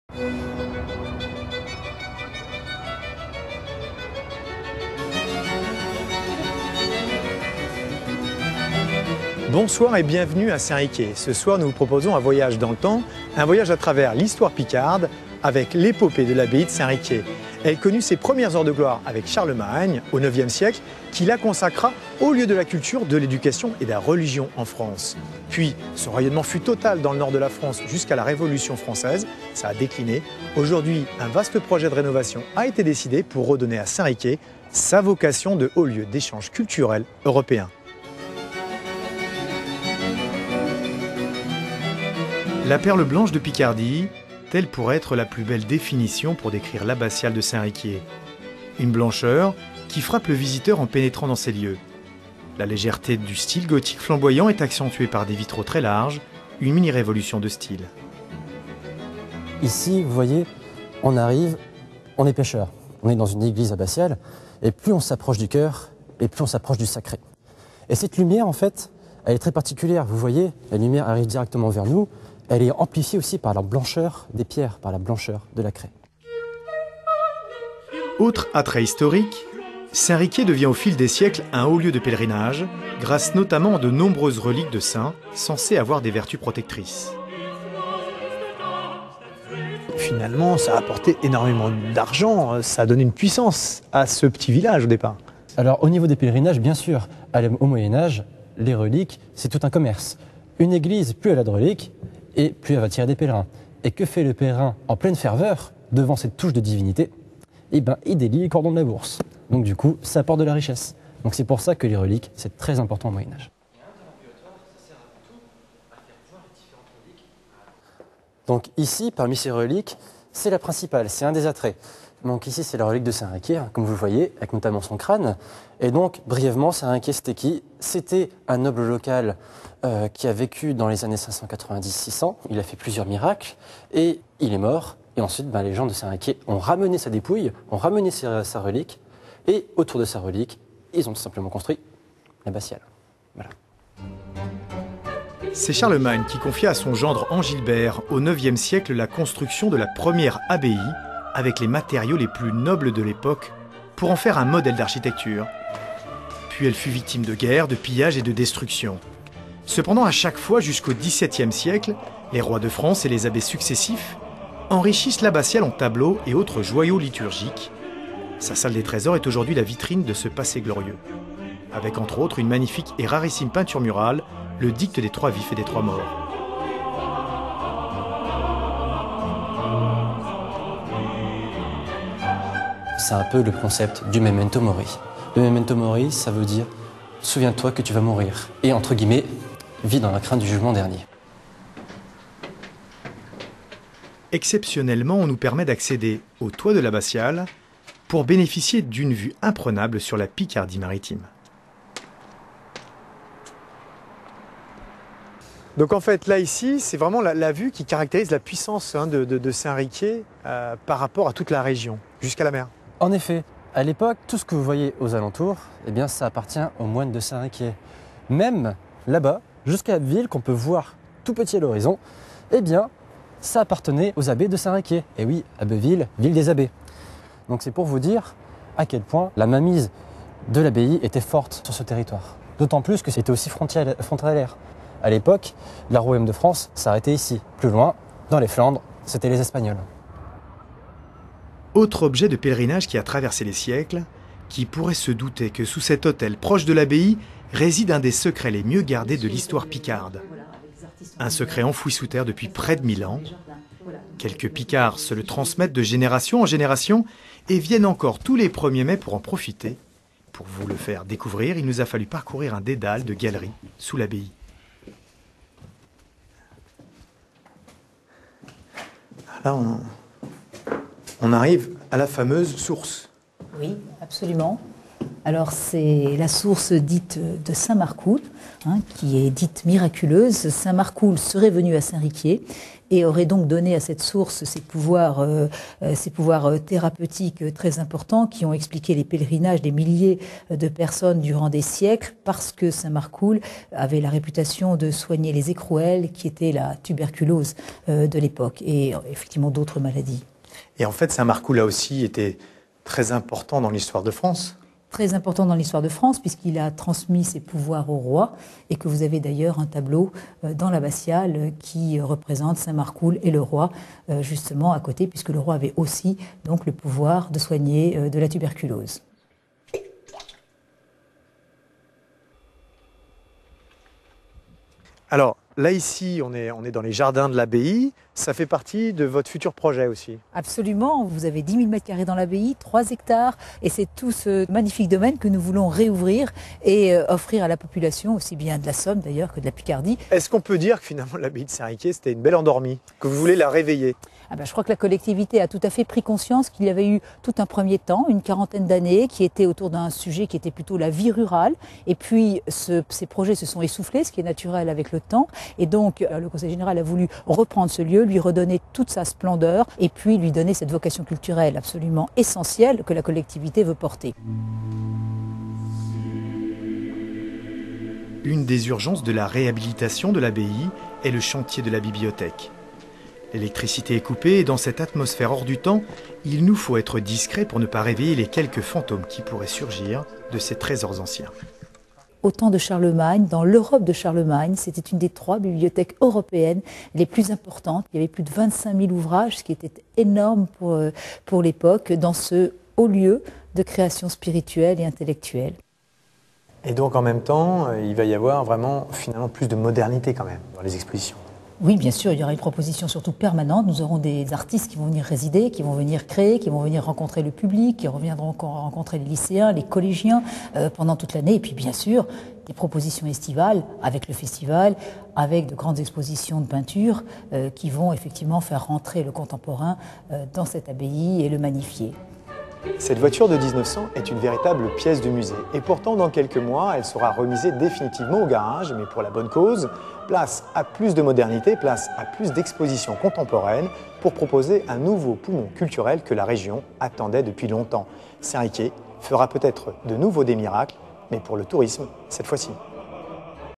Bonsoir et bienvenue à Saint-Riquier. Ce soir, nous vous proposons un voyage dans le temps, un voyage à travers l'histoire picarde avec l'épopée de l'abbaye de Saint-Riquier. Elle connut ses premières heures de gloire avec Charlemagne au IXe siècle, qui la consacra au lieu de la culture, de l'éducation et de la religion en France. Puis, son rayonnement fut total dans le nord de la France jusqu'à la Révolution française. Ça a décliné. Aujourd'hui, un vaste projet de rénovation a été décidé pour redonner à Saint-Riquier sa vocation de haut lieu d'échange culturel européen. La perle blanche de Picardie, telle pourrait être la plus belle définition pour décrire l'abbatiale de Saint-Riquier. Une blancheur qui frappe le visiteur en pénétrant dans ces lieux. La légèreté du style gothique flamboyant est accentuée par des vitraux très larges, une mini-révolution de style. Ici, vous voyez, on est pêcheur. On est dans une église abbatiale, et plus on s'approche du cœur, et plus on s'approche du sacré. Et cette lumière, en fait, elle est très particulière. Vous voyez, la lumière arrive directement vers nous. Elle est amplifiée aussi par la blancheur des pierres, par la blancheur de la craie. Autre attrait historique, Saint-Riquier devient au fil des siècles un haut lieu de pèlerinage, grâce notamment à de nombreuses reliques de saints censées avoir des vertus protectrices. Finalement, ça a apporté énormément d'argent, ça a donné une puissance à ce petit village au départ. Alors au niveau des pèlerinages, bien sûr, au Moyen-Âge, les reliques, c'est tout un commerce. Une église, plus elle a de reliques, et plus elle va tirer des pèlerins. Et que fait le pèlerin en pleine ferveur, devant cette touche de divinité? Eh bien, il délie les cordons de la bourse. Donc du coup, ça apporte de la richesse. Donc c'est pour ça que les reliques, c'est très important au Moyen-Âge. Donc ici, parmi ces reliques, c'est la principale, c'est un des attraits. Donc ici, c'est la relique de Saint-Riquier, comme vous le voyez, avec notamment son crâne. Et donc, brièvement, Saint-Riquier, c'était qui? C'était un noble local qui a vécu dans les années 590-600. Il a fait plusieurs miracles et il est mort. Et ensuite, les gens de Saint-Riquier ont ramené sa dépouille, ont ramené sa relique. Et autour de sa relique, ils ont tout simplement construit l'abbatiale. Voilà. C'est Charlemagne qui confia à son gendre Angilbert au IXe siècle la construction de la première abbaye avec les matériaux les plus nobles de l'époque pour en faire un modèle d'architecture. Puis elle fut victime de guerres, de pillages et de destruction. Cependant, à chaque fois jusqu'au XVIIe siècle, les rois de France et les abbés successifs enrichissent l'abbatiale en tableaux et autres joyaux liturgiques. Sa salle des trésors est aujourd'hui la vitrine de ce passé glorieux, avec entre autres une magnifique et rarissime peinture murale, le dicte des trois vifs et des trois morts. C'est un peu le concept du memento mori. Le memento mori, ça veut dire « souviens-toi que tu vas mourir » et entre guillemets, vis dans la crainte du jugement dernier. Exceptionnellement, on nous permet d'accéder au toit de l'abbatiale pour bénéficier d'une vue imprenable sur la Picardie maritime. Donc en fait, là ici, c'est vraiment la vue qui caractérise la puissance de Saint-Riquier par rapport à toute la région, jusqu'à la mer. En effet, à l'époque, tout ce que vous voyez aux alentours, eh bien, ça appartient aux moines de Saint-Riquier. Même là-bas, jusqu'à Abbeville, qu'on peut voir tout petit à l'horizon, eh bien, ça appartenait aux abbés de Saint-Riquier. Et oui, Abbeville, ville des abbés. Donc c'est pour vous dire à quel point la mainmise de l'abbaye était forte sur ce territoire. D'autant plus que c'était aussi frontalière. À l'époque, la royaume de France s'arrêtait ici. Plus loin, dans les Flandres, c'était les Espagnols. Autre objet de pèlerinage qui a traversé les siècles, qui pourrait se douter que sous cet hôtel proche de l'abbaye réside un des secrets les mieux gardés de l'histoire picarde. Un secret enfoui sous terre depuis près de 1000 ans. Quelques Picards se le transmettent de génération en génération et viennent encore tous les 1er mai pour en profiter. Pour vous le faire découvrir, il nous a fallu parcourir un dédale de galeries sous l'abbaye. Là, on arrive à la fameuse source. Oui, absolument. Alors c'est la source dite de Saint-Marcoul, qui est dite miraculeuse. Saint-Marcoul serait venu à Saint-Riquier et aurait donc donné à cette source ces pouvoirs thérapeutiques très importants qui ont expliqué les pèlerinages des milliers de personnes durant des siècles, parce que Saint-Marcoul avait la réputation de soigner les écrouelles, qui était la tuberculose de l'époque, et effectivement d'autres maladies. Et en fait, Saint-Marcoul a aussi été très important dans l'histoire de France. Très important dans l'histoire de France, puisqu'il a transmis ses pouvoirs au roi, et que vous avez d'ailleurs un tableau dans l'abbatiale qui représente Saint-Marcoul et le roi, justement à côté, puisque le roi avait aussi donc le pouvoir de soigner de la tuberculose. Alors là, ici, on est dans les jardins de l'abbaye. Ça fait partie de votre futur projet aussi. Absolument, vous avez 10 000 m² dans l'abbaye, 3 hectares, et c'est tout ce magnifique domaine que nous voulons réouvrir et offrir à la population, aussi bien de la Somme d'ailleurs que de la Picardie. Est-ce qu'on peut dire que finalement l'abbaye de Saint-Riquier, c'était une belle endormie, que vous voulez la réveiller? Je crois que la collectivité a tout à fait pris conscience qu'il y avait eu tout un premier temps, une quarantaine d'années, qui était autour d'un sujet qui était plutôt la vie rurale. Et puis ces projets se sont essoufflés, ce qui est naturel avec le temps. Et donc le Conseil général a voulu reprendre ce lieu, lui redonner toute sa splendeur et puis lui donner cette vocation culturelle absolument essentielle que la collectivité veut porter. Une des urgences de la réhabilitation de l'abbaye est le chantier de la bibliothèque. L'électricité est coupée et dans cette atmosphère hors du temps, il nous faut être discret pour ne pas réveiller les quelques fantômes qui pourraient surgir de ces trésors anciens. Au temps de Charlemagne, dans l'Europe de Charlemagne, c'était une des 3 bibliothèques européennes les plus importantes. Il y avait plus de 25 000 ouvrages, ce qui était énorme pour l'époque, dans ce haut lieu de création spirituelle et intellectuelle. Et donc en même temps, il va y avoir vraiment finalement plus de modernité quand même dans les expositions. Oui, bien sûr, il y aura une proposition surtout permanente. Nous aurons des artistes qui vont venir résider, qui vont venir créer, qui vont venir rencontrer le public, qui reviendront rencontrer les lycéens, les collégiens pendant toute l'année. Et puis bien sûr, des propositions estivales avec le festival, avec de grandes expositions de peinture qui vont effectivement faire rentrer le contemporain dans cette abbaye et le magnifier. Cette voiture de 1900 est une véritable pièce de musée. Et pourtant, dans quelques mois, elle sera remisée définitivement au garage, mais pour la bonne cause. Place à plus de modernité, place à plus d'expositions contemporaines pour proposer un nouveau poumon culturel que la région attendait depuis longtemps. Saint-Riquier fera peut-être de nouveau des miracles, mais pour le tourisme cette fois-ci.